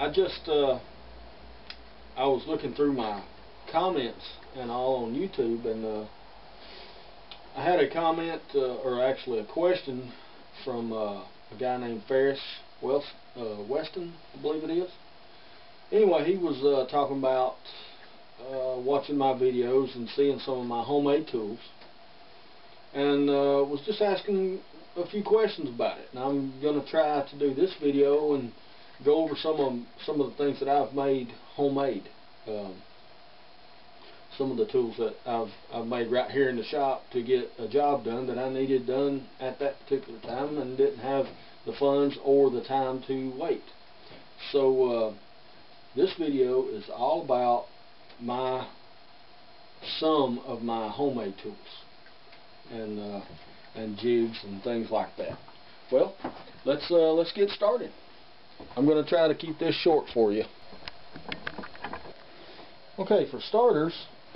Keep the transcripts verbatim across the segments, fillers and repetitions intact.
I just uh, I was looking through my comments and all on YouTube, and uh, I had a comment, uh, or actually a question, from uh, a guy named Ferris West, uh, Weston, I believe it is. Anyway, he was uh, talking about uh, watching my videos and seeing some of my homemade tools, and uh, was just asking a few questions about it. And I'm going to try to do this video and go over some of some of the things that I've made homemade. Um, some of the tools that I've I've made right here in the shop to get a job done that I needed done at that particular time and didn't have the funds or the time to wait. So uh, this video is all about my some of my homemade tools and uh, and jigs and things like that. Well, let's uh, let's get started. I'm going to try to keep this short for you. Okay, for starters,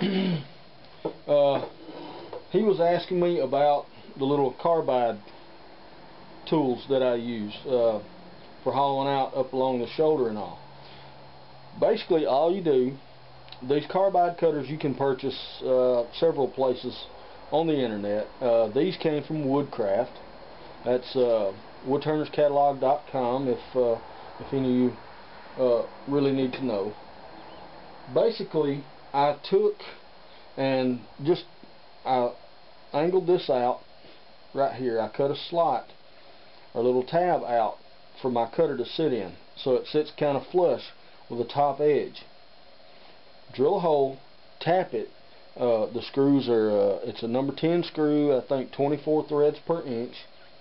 uh, he was asking me about the little carbide tools that I use uh, for hollowing out up along the shoulder and all. Basically, all you do, these carbide cutters you can purchase uh, several places on the internet. Uh, these came from Woodcraft. That's uh, woodturners catalog dot com if uh, if any of you uh, really need to know. Basically, I took and just I angled this out right here. I cut a slot, a little tab out for my cutter to sit in, so it sits kind of flush with the top edge. Drill a hole, tap it. Uh, the screws are uh, it's a number ten screw, I think twenty-four threads per inch,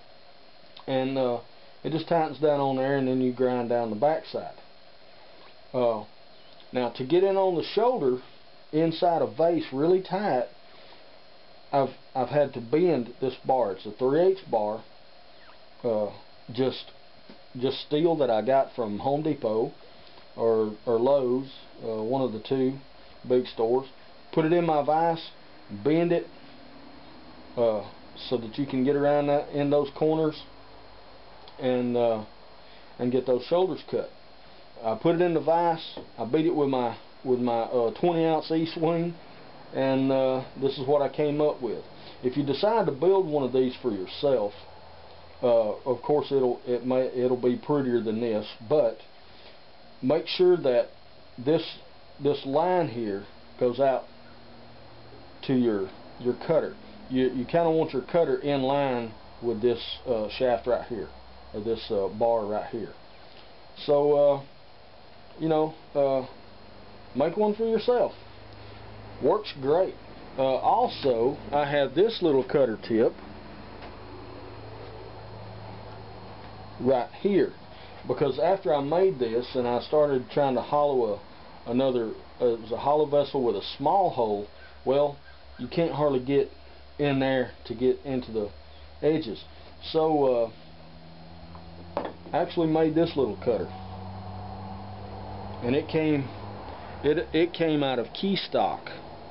and uh, it just tightens down on there, and then you grind down the backside. Uh, now to get in on the shoulder inside a vase really tight, I've I've had to bend this bar. It's a three eighths bar, uh, just just steel that I got from Home Depot or or Lowe's, uh, one of the two big stores. Put it in my vise, bend it uh, so that you can get around that in those corners and uh, and get those shoulders cut. I put it in the vise. I beat it with my with my uh, twenty ounce E-swing, and uh, this is what I came up with. If you decide to build one of these for yourself, uh, of course it'll it may it'll be prettier than this, but make sure that this this line here goes out to your your cutter. You you kind of want your cutter in line with this uh, shaft right here, or this uh, bar right here. So uh, you know, uh, make one for yourself. Works great. Uh, also, I have this little cutter tip right here, because after I made this and I started trying to hollow a another uh, it was a hollow vessel with a small hole, well, you can't hardly get in there to get into the edges. So uh, I actually made this little cutter, and it came it it came out of key stock.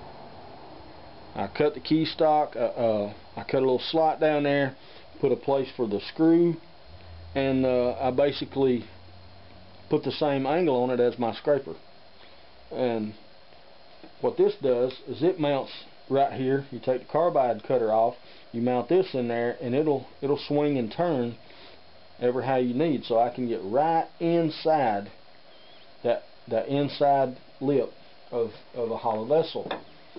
I cut the key stock, uh, uh, I cut a little slot down there, put a place for the screw, and uh, I basically put the same angle on it as my scraper. And what this does is it mounts right here. You take the carbide cutter off, you mount this in there, and it'll it'll swing and turn ever how you need, so I can get right inside that that inside lip of, of a hollow vessel.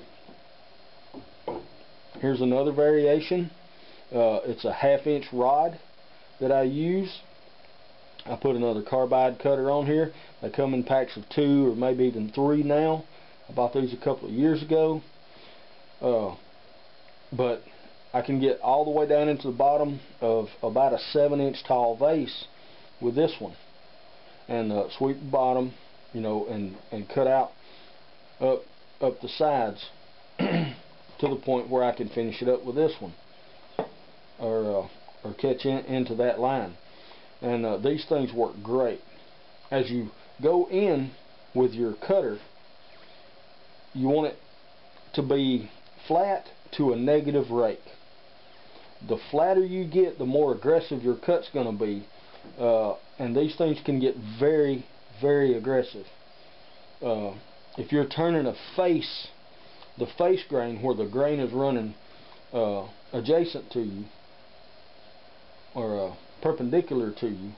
Here's another variation. Uh, it's a half inch rod that I use. I put another carbide cutter on here. They come in packs of two or maybe even three now. I bought these a couple of years ago. Uh, but I can get all the way down into the bottom of about a seven inch tall vase with this one. And uh, sweep the bottom, you know, and, and cut out up, up the sides to the point where I can finish it up with this one, or uh, or catch in, into that line. And uh, these things work great. As you go in with your cutter, you want it to be flat to a negative rake. The flatter you get, the more aggressive your cut's going to be. Uh, and these things can get very, very aggressive. Uh, if you're turning a face, the face grain where the grain is running uh, adjacent to you or uh, perpendicular to you,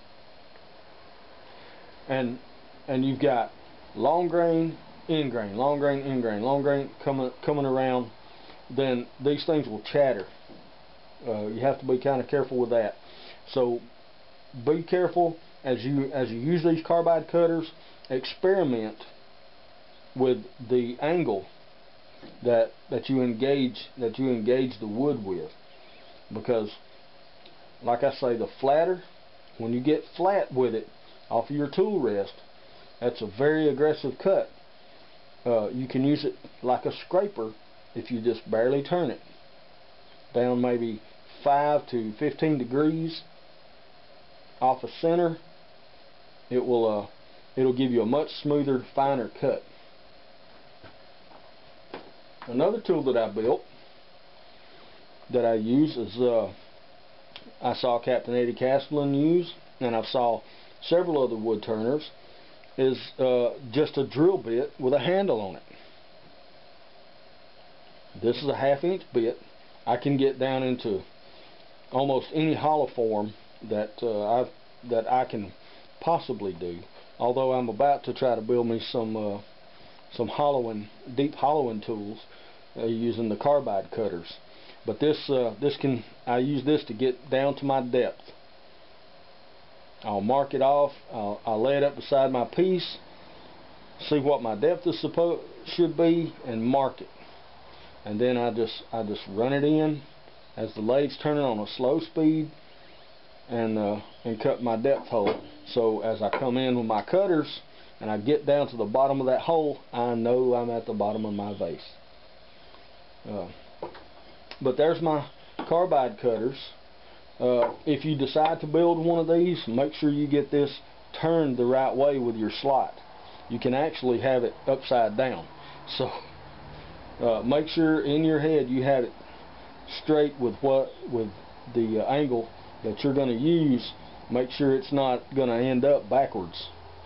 and and you've got long grain, end grain, long grain, end grain, long grain coming coming around, then these things will chatter. Uh, you have to be kind of careful with that. So be careful as you as you use these carbide cutters. Experiment with the angle that that you engage that you engage the wood with, because, like I say, the flatter, when you get flat with it off of your tool rest, that's a very aggressive cut. Uh, you can use it like a scraper if you just barely turn it down maybe five to fifteen degrees off a center. It will uh, it'll give you a much smoother, finer cut. Another tool that I built that I use is uh, I saw Captain Eddie Castellan use, and I saw several other wood turners, is uh, just a drill bit with a handle on it. This is a half inch bit. I can get down into almost any hollow form that uh, I've that I can possibly do. Although I'm about to try to build me some uh, some hollowing, deep hollowing tools uh, using the carbide cutters. But this uh, this can I use this to get down to my depth. I'll mark it off. I'll, I'll lay it up beside my piece, see what my depth is supposed should be, and mark it. And then I just I just run it in as the lathe's turning on a slow speed, and uh, and cut my depth hole. So as I come in with my cutters and I get down to the bottom of that hole, I know I'm at the bottom of my vase. Uh, but there's my carbide cutters. Uh, if you decide to build one of these, make sure you get this turned the right way with your slot. You can actually have it upside down. So uh, make sure in your head you have it straight with what with the uh, angle that you're going to use. Make sure it's not going to end up backwards.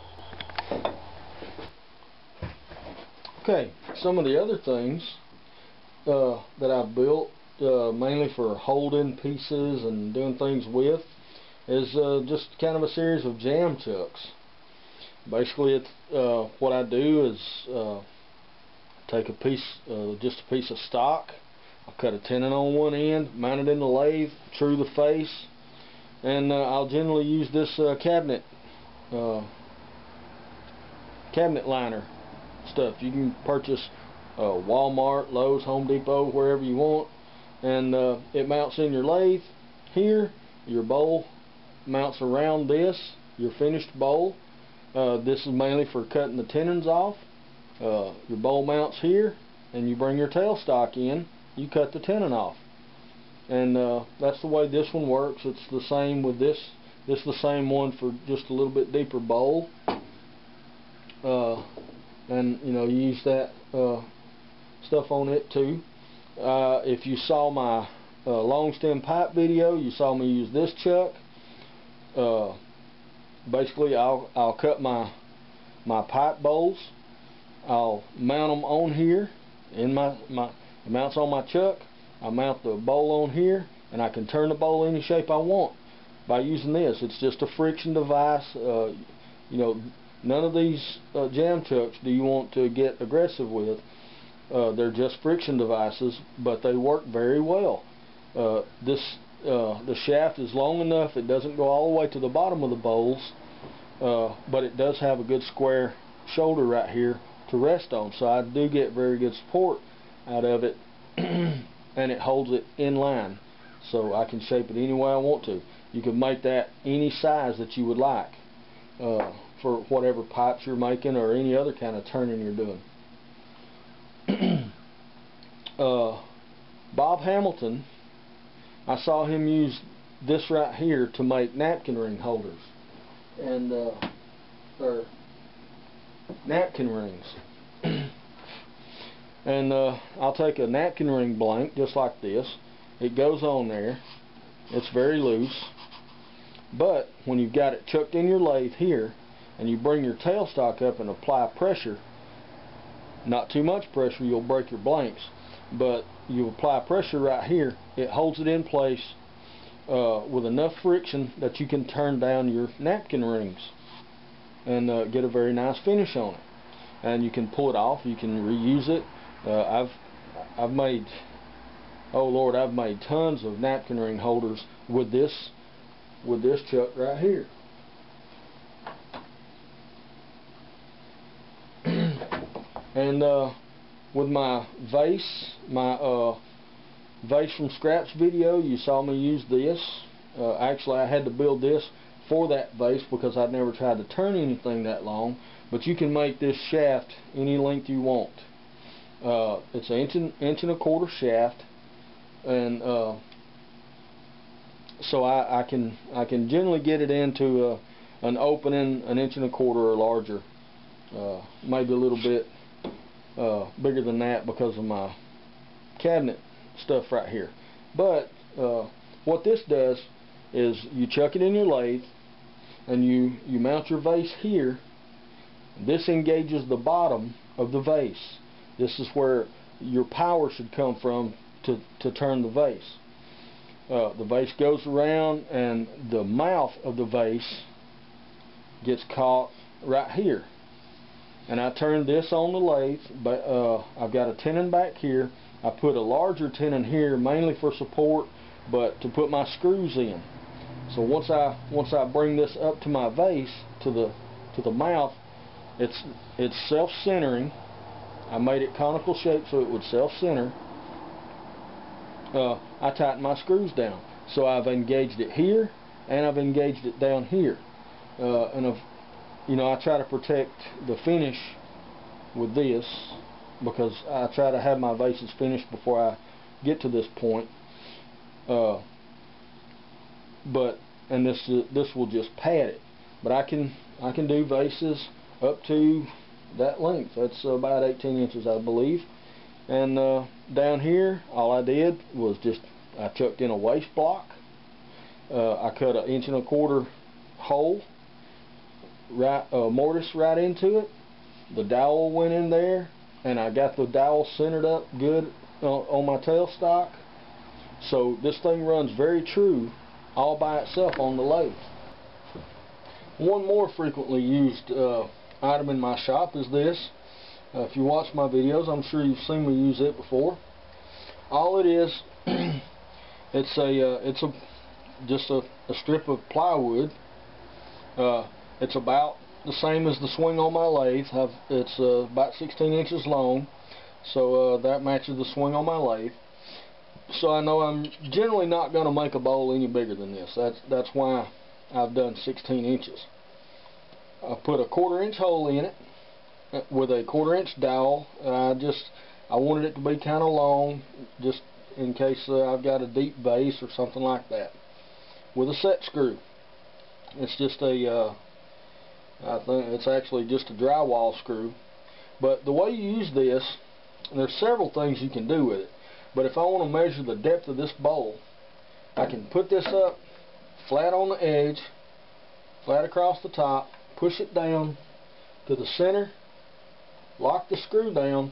Okay, some of the other things uh, that I've built uh, mainly for holding pieces and doing things with is uh, just kind of a series of jam chucks. Basically, it's, uh, what I do is uh, take a piece, uh, just a piece of stock. I'll cut a tenon on one end, mount it in the lathe, true the face, and uh, I'll generally use this uh, cabinet uh, cabinet liner stuff. You can purchase uh, Walmart, Lowe's, Home Depot, wherever you want, and uh, it mounts in your lathe here. Your bowl mounts around this, your finished bowl. Uh, this is mainly for cutting the tenons off. Uh, your bowl mounts here, and you bring your tailstock in, you cut the tenon off. And uh, that's the way this one works. It's the same with this. This is the same one for just a little bit deeper bowl. Uh, and you know, you use that uh, stuff on it too. Uh, if you saw my uh, long stem pipe video, you saw me use this chuck. Uh, basically, I'll I'll cut my my pipe bowls. I'll mount them on here in my my it mounts on my chuck. I mount the bowl on here, and I can turn the bowl any shape I want by using this. It's just a friction device. Uh, you know, none of these uh, jam chucks do you want to get aggressive with. Uh, they're just friction devices, but they work very well. Uh, this uh, the shaft is long enough; it doesn't go all the way to the bottom of the bowls, uh, but it does have a good square shoulder right here to rest on. So I do get very good support out of it. And it holds it in line, so I can shape it any way I want to. You can make that any size that you would like uh, for whatever pipes you're making or any other kind of turning you're doing. uh, Bob Hamilton, I saw him use this right here to make napkin ring holders, and uh, or napkin rings. And uh, I'll take a napkin ring blank just like this. It goes on there. It's very loose. But when you've got it chucked in your lathe here, and you bring your tailstock up and apply pressure, not too much pressure, you'll break your blanks, but you apply pressure right here, it holds it in place uh, with enough friction that you can turn down your napkin rings and uh, get a very nice finish on it. And you can pull it off, you can reuse it. uh, I've I've made oh Lord I've made tons of napkin ring holders with this with this chuck right here. And uh, with my vase, my uh, vase from scraps video, you saw me use this. Uh, actually, I had to build this for that vase because I'd never tried to turn anything that long. But you can make this shaft any length you want. Uh, it's an inch and, inch and a quarter shaft, and uh, so I, I can I can generally get it into a, an opening an inch and a quarter or larger, uh, maybe a little bit uh, bigger than that because of my cabinet stuff right here. But uh, what this does is you chuck it in your lathe, and you you mount your vase here. This engages the bottom of the vase. This is where your power should come from to, to turn the vase. Uh, the vase goes around, and the mouth of the vase gets caught right here. And I turn this on the lathe, but uh, I've got a tenon back here. I put a larger tenon here mainly for support, but to put my screws in. So once I once I bring this up to my vase, to the to the mouth, It's it's self-centering. I made it conical shape so it would self-center. Uh, I tighten my screws down. So I've engaged it here, and I've engaged it down here. Uh, and I've, you know, I try to protect the finish with this because I try to have my vases finished before I get to this point. Uh, but and this this will just pad it. But I can I can do vases up to that length. That's about eighteen inches, I believe. And uh, down here, all I did was just I chucked in a waste block. Uh, I cut an inch and a quarter hole, right, uh, mortise right into it. The dowel went in there, and I got the dowel centered up good uh, on my tailstock. So this thing runs very true, all by itself on the lathe. One more frequently used uh, item in my shop is this. Uh, if you watch my videos, I'm sure you've seen me use it before. All it is, it's a uh, it's a just a, a strip of plywood. Uh, it's about the same as the swing on my lathe. I've, it's uh, about sixteen inches long, so uh, that matches the swing on my lathe. So I know I'm generally not going to make a bowl any bigger than this. That's that's why I've done sixteen inches. I put a quarter inch hole in it with a quarter inch dowel. I just I wanted it to be kind of long, just in case uh, I've got a deep vase or something like that. With a set screw. It's just a uh, I think it's actually just a drywall screw. But the way you use this, there's several things you can do with it. But if I want to measure the depth of this bowl, I can put this up flat on the edge, flat across the top, push it down to the center, lock the screw down.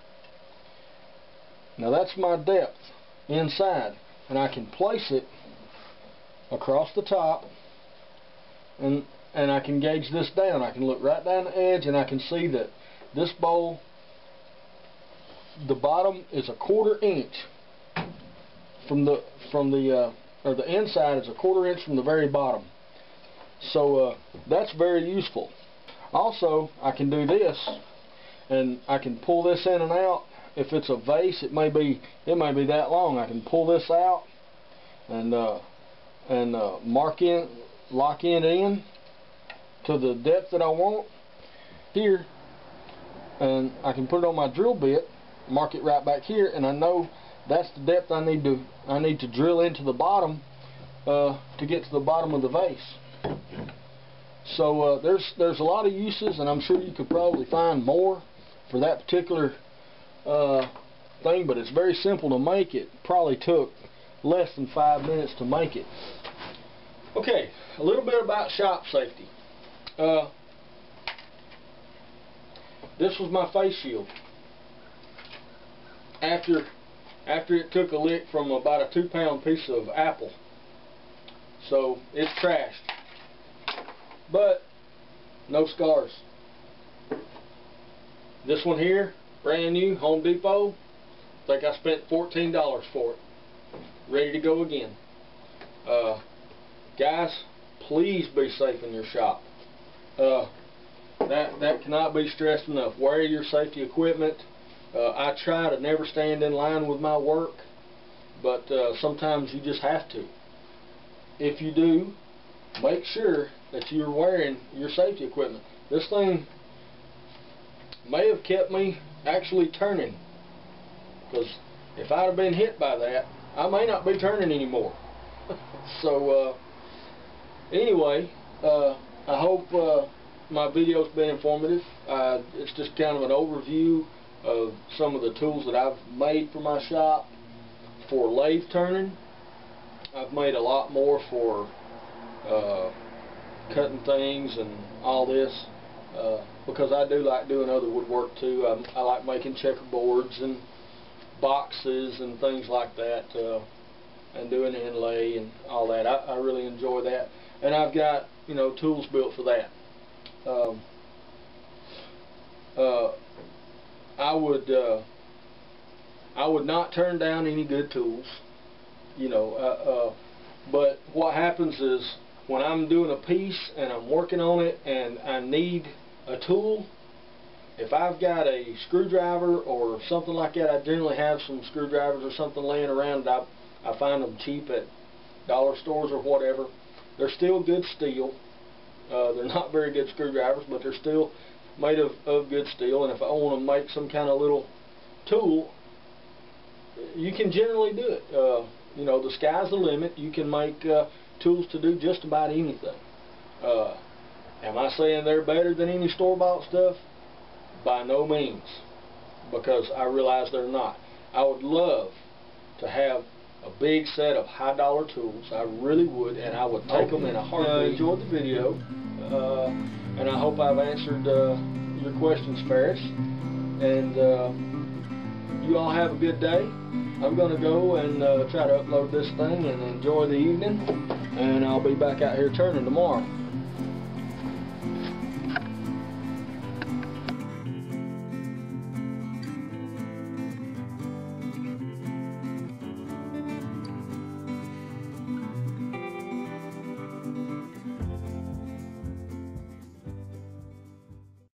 Now that's my depth inside, and I can place it across the top, and and I can gauge this down. I can look right down the edge, and I can see that this bowl, the bottom is a quarter inch from the from the uh, or the inside is a quarter inch from the very bottom. So uh, that's very useful. Also, I can do this, and I can pull this in and out. If it's a vase, it may be it may be that long. I can pull this out and uh, and uh, mark in, lock it in to the depth that I want here, and I can put it on my drill bit, mark it right back here, and I know that's the depth I need to I need to drill into the bottom uh, to get to the bottom of the vase. So uh, there's there's a lot of uses, and I'm sure you could probably find more for that particular uh, thing, but it's very simple to make. It probably took less than five minutes to make it. Okay, a little bit about shop safety. Uh, this was my face shield. After, after it took a lick from about a two pound piece of apple. So it's trashed. But no scars. This one here, brand new, Home Depot. I think I spent fourteen dollars for it. Ready to go again. Uh, guys, please be safe in your shop. Uh, that, that cannot be stressed enough. Wear your safety equipment. Uh, I try to never stand in line with my work, but uh, sometimes you just have to. If you do, make sure that you're wearing your safety equipment. This thing may have kept me actually turning, because if I'd have been hit by that, I may not be turning anymore. So uh, anyway, uh, I hope uh, my video's been informative. Uh, it's just kind of an overview of some of the tools that I've made for my shop for lathe turning. I've made a lot more for uh, cutting things and all this, uh, because I do like doing other woodwork too. I, I like making checkerboards and boxes and things like that, uh, and doing inlay and all that. I, I really enjoy that, and I've got, you know, tools built for that. Um, uh, I would uh, I would not turn down any good tools, you know, uh, uh, but what happens is when I'm doing a piece and I'm working on it and I need a tool, if I've got a screwdriver or something like that, I generally have some screwdrivers or something laying around. I, I find them cheap at dollar stores or whatever. They're still good steel. Uh, they're not very good screwdrivers, but they're still made of, of good steel. And if I want to make some kind of little tool, you can generally do it. Uh, you know, the sky's the limit. You can make uh, tools to do just about anything. Uh, am I saying they're better than any store-bought stuff? By no means, because I realize they're not. I would love to have a big set of high dollar tools. I really would, and I would take them in a heartbeat. Uh, enjoyed the video, uh, and I hope I've answered uh, your questions, Ferris. And uh, you all have a good day. I'm going to go and uh, try to upload this thing and enjoy the evening, and I'll be back out here turning tomorrow.